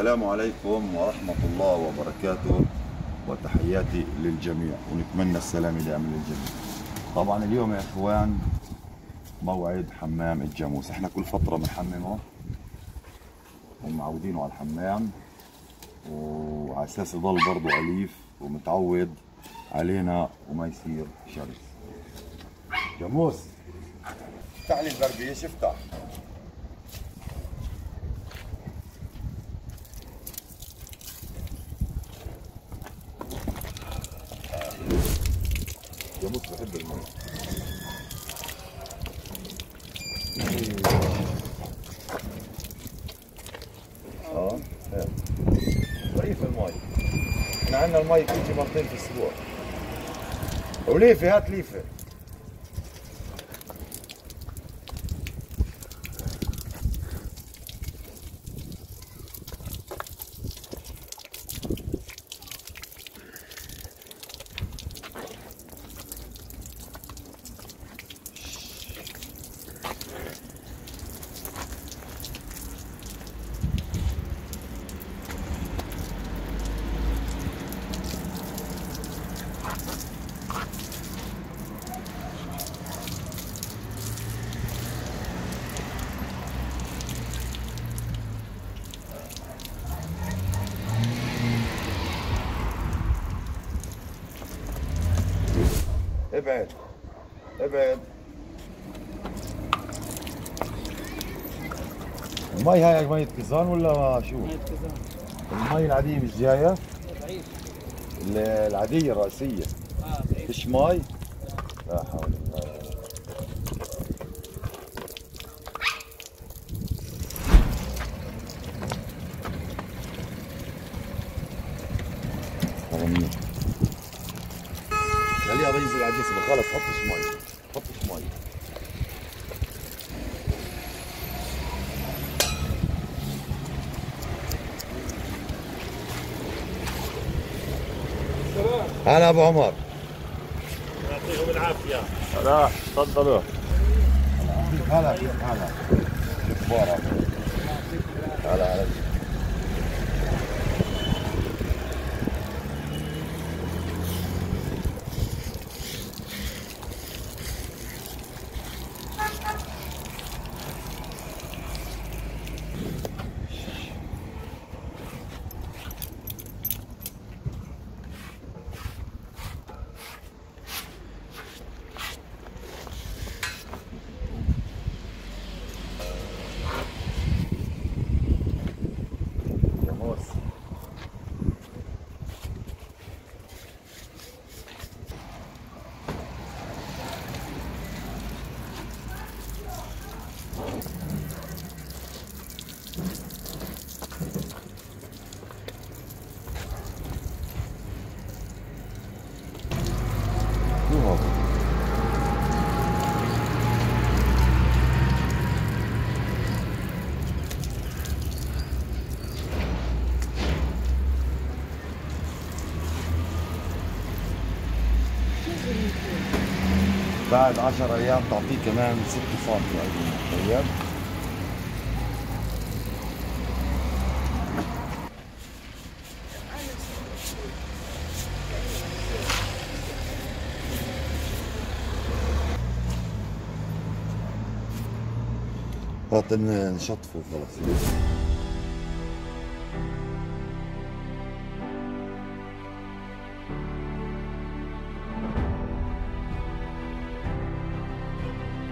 السلام عليكم ورحمة الله وبركاته، وتحياتي للجميع، ونتمنى السلام دائما للجميع. طبعا اليوم يا اخوان موعد حمام الجاموس. احنا كل فترة بنحممه ومعودينه على الحمام، وعلى اساس يضل برضه اليف ومتعود علينا وما يصير شرس. جاموس افتح لي البربيش، افتح. جاموس بحب المي. ضعيف المي. احنا عندنا المي بتيجي مرتين في الاسبوع. وليفه، هات ليفه. ابعد ابعد. المي هاي مية كيزان ولا شو؟ مية كيزان. المي العادية مش جاية؟ ضعيف. العادية الرئيسية. ضعيف. فيش مي؟ لا حول الله. خليها بينزل على الجسم، خلص حطش مي، حطش مي. هلا ابو عمر، يعطيكم العافيه. هلا تفضلوا. هلا كيف حالك؟ شو اخبارك؟ هلا هلا. بعد 10 ايام تعطيه كمان 6 سم. تخيل. هات نشطفه خلص.